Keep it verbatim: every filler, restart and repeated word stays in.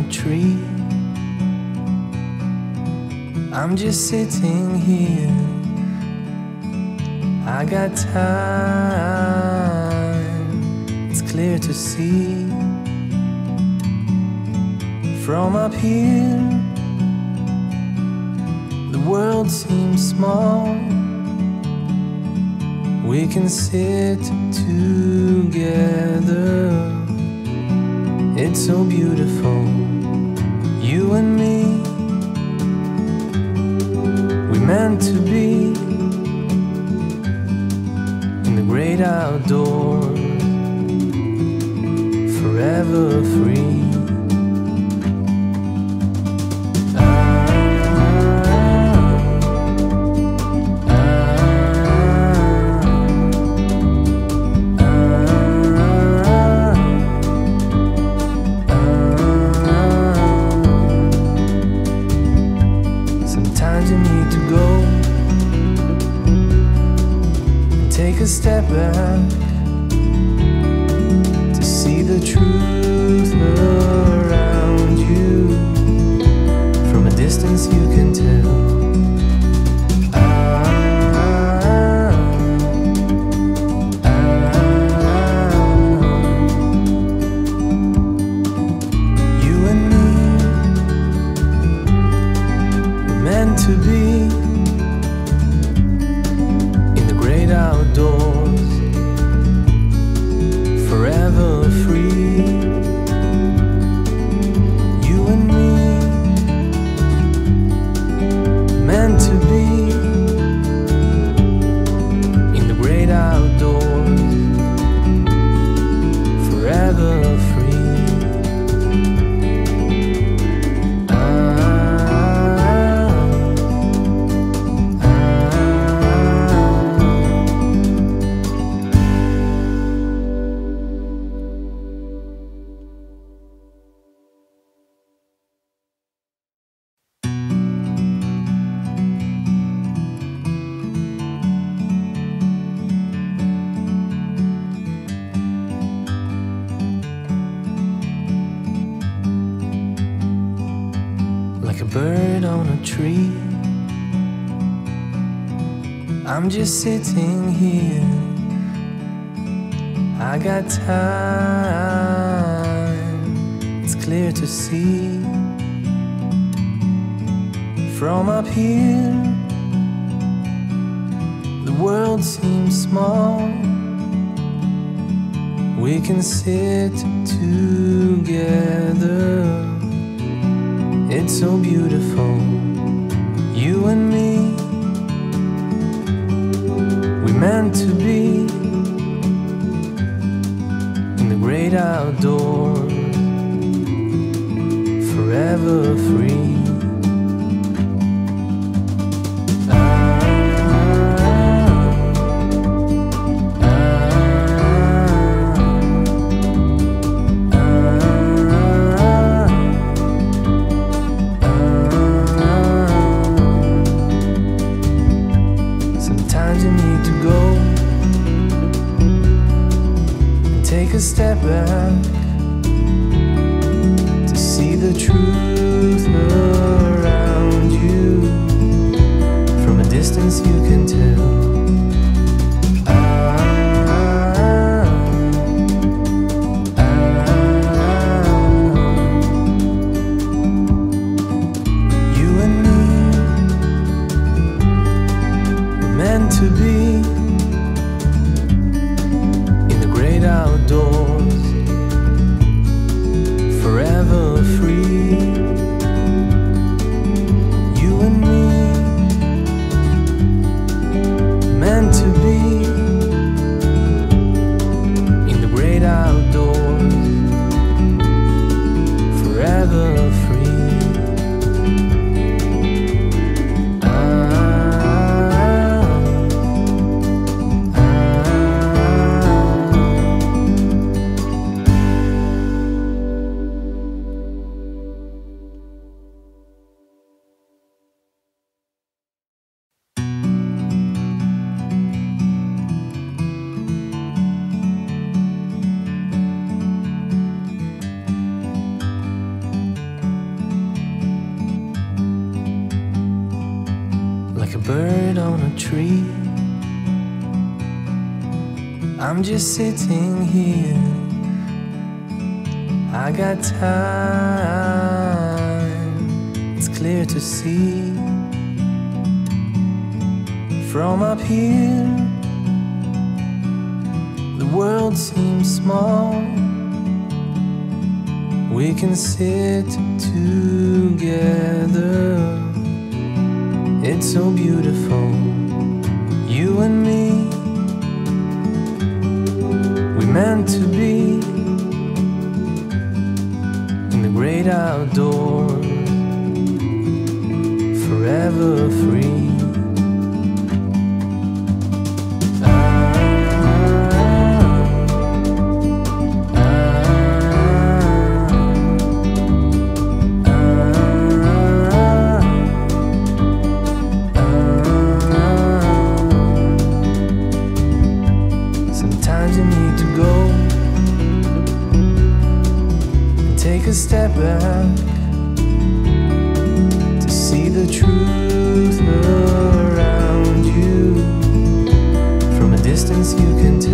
tree. I'm just sitting here. I got time, it's clear to see. From up here, the world seems small. We can sit together. It's so beautiful, you and me. We meant to be in the great outdoors, forever free. Sometimes you need to go and take a step back to see the truth around you. From a distance you can tell. To be in the great outdoors, forever free. You and me, meant to be in the great outdoors, forever free. Like a bird on a tree, I'm just sitting here. I got time, it's clear to see. From up here, the world seems small. We can sit together. It's so beautiful, you and me. We meant to be in the great outdoors, forever free. Sometimes you need to go and take a step back to see the truth around you. From a distance you can tell. To be in the great outdoors, like a bird on a tree. I'm just sitting here, I got time, it's clear to see. From up here, the world seems small. We can sit together, it's so beautiful, you and me. We meant to be in the great outdoors, forever free. Sometimes you need to go and take a step back to see the truth around you. From a distance you can tell